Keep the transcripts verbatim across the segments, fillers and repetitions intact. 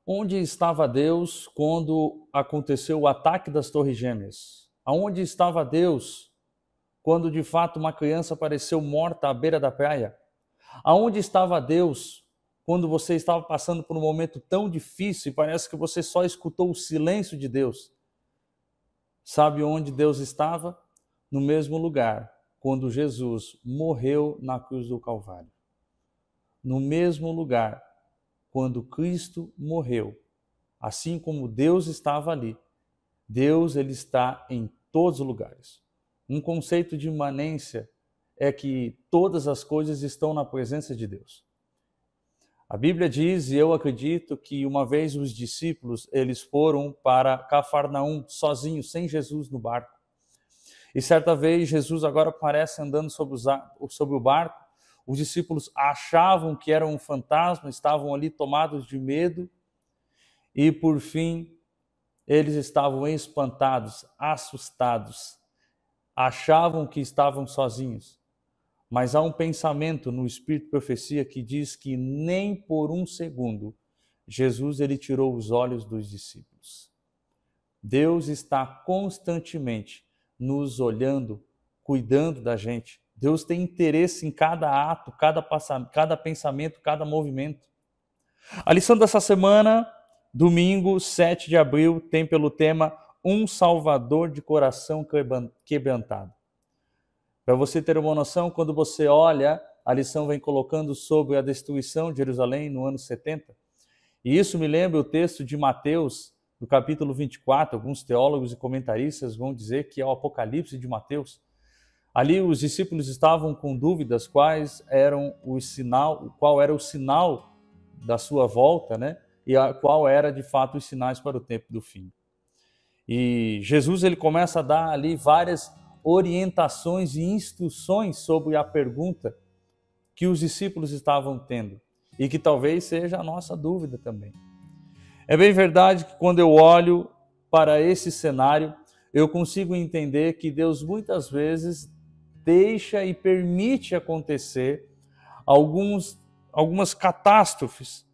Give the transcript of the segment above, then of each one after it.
Onde estava Deus quando aconteceu o ataque das Torres Gêmeas? Aonde estava Deus quando de fato uma criança apareceu morta à beira da praia? Aonde estava Deus quando você estava passando por um momento tão difícil e parece que você só escutou o silêncio de Deus? Sabe onde Deus estava? No mesmo lugar, quando Jesus morreu na cruz do Calvário. No mesmo lugar, quando Cristo morreu. Assim como Deus estava ali, Deus ele está em todos os lugares. Um conceito de imanência é que todas as coisas estão na presença de Deus. A Bíblia diz, e eu acredito, que uma vez os discípulos eles foram para Cafarnaum sozinhos, sem Jesus no barco. E certa vez Jesus agora aparece andando sobre, os, sobre o barco. Os discípulos achavam que era um fantasma, estavam ali tomados de medo. E por fim, eles estavam espantados, assustados. Achavam que estavam sozinhos. Mas há um pensamento no Espírito de Profecia que diz que nem por um segundo Jesus ele tirou os olhos dos discípulos. Deus está constantemente nos olhando, cuidando da gente. Deus tem interesse em cada ato, cada, cada pensamento, cada movimento. A lição dessa semana, domingo, sete de abril, tem pelo tema Um Salvador de Coração Quebrantado. Para você ter uma noção, quando você olha, a lição vem colocando sobre a destruição de Jerusalém no ano setenta. E isso me lembra o texto de Mateus, no capítulo vinte e quatro. Alguns teólogos e comentaristas vão dizer que é o Apocalipse de Mateus. Ali os discípulos estavam com dúvidas quais eram o sinal, qual era o sinal da sua volta, né? E a, qual era de fato os sinais para o tempo do fim. E Jesus ele começa a dar ali várias orientações e instruções sobre a pergunta que os discípulos estavam tendo e que talvez seja a nossa dúvida também. É bem verdade que quando eu olho para esse cenário, eu consigo entender que Deus muitas vezes deixa e permite acontecer alguns, algumas catástrofes,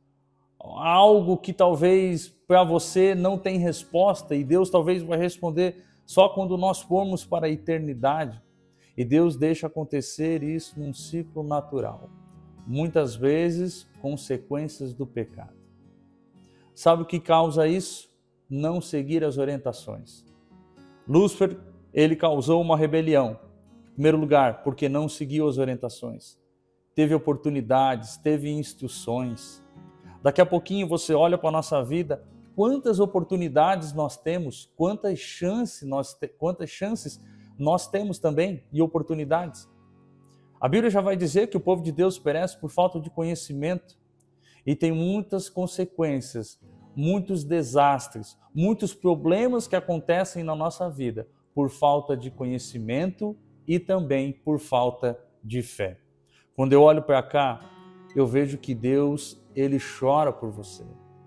algo que talvez para você não tem resposta e Deus talvez vai responder só quando nós formos para a eternidade. E Deus deixa acontecer isso num ciclo natural. Muitas vezes, consequências do pecado. Sabe o que causa isso? Não seguir as orientações. Lúcifer, ele causou uma rebelião. Em primeiro lugar, porque não seguiu as orientações. Teve oportunidades, teve instruções. Daqui a pouquinho você olha para a nossa vida, quantas oportunidades nós temos, quantas chances nós, te, quantas chances nós temos também e oportunidades. A Bíblia já vai dizer que o povo de Deus perece por falta de conhecimento e tem muitas consequências, muitos desastres, muitos problemas que acontecem na nossa vida por falta de conhecimento e também por falta de fé. Quando eu olho para cá, eu vejo que Deus, ele chora por você.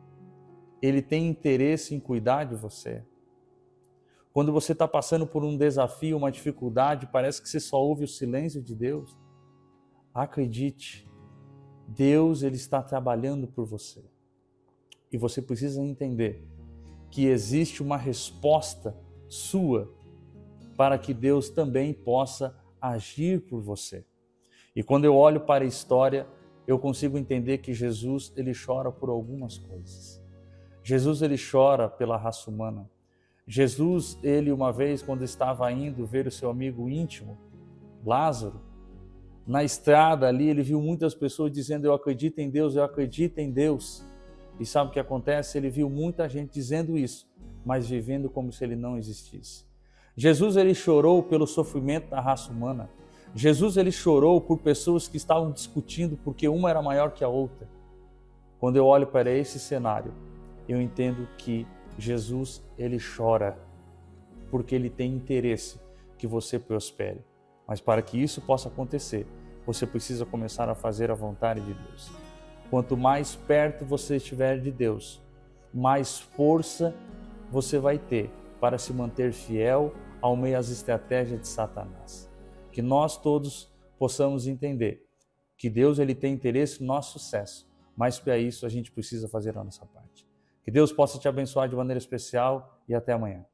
Ele tem interesse em cuidar de você. Quando você está passando por um desafio, uma dificuldade, parece que você só ouve o silêncio de Deus. Acredite, Deus ele está trabalhando por você. E você precisa entender que existe uma resposta sua para que Deus também possa agir por você. E quando eu olho para a história, eu consigo entender que Jesus ele chora por algumas coisas. Jesus ele chora pela raça humana. Jesus, ele uma vez quando estava indo ver o seu amigo íntimo, Lázaro, na estrada ali ele viu muitas pessoas dizendo eu acredito em Deus, eu acredito em Deus. E sabe o que acontece? Ele viu muita gente dizendo isso, mas vivendo como se ele não existisse. Jesus ele chorou pelo sofrimento da raça humana. Jesus ele chorou por pessoas que estavam discutindo porque uma era maior que a outra. Quando eu olho para esse cenário, eu entendo que Jesus ele chora porque ele tem interesse que você prospere. Mas para que isso possa acontecer, você precisa começar a fazer a vontade de Deus. Quanto mais perto você estiver de Deus, mais força você vai ter para se manter fiel ao meio às estratégias de Satanás. Que nós todos possamos entender que Deus ele tem interesse no nosso sucesso, mas para isso a gente precisa fazer a nossa parte. Que Deus possa te abençoar de maneira especial e até amanhã.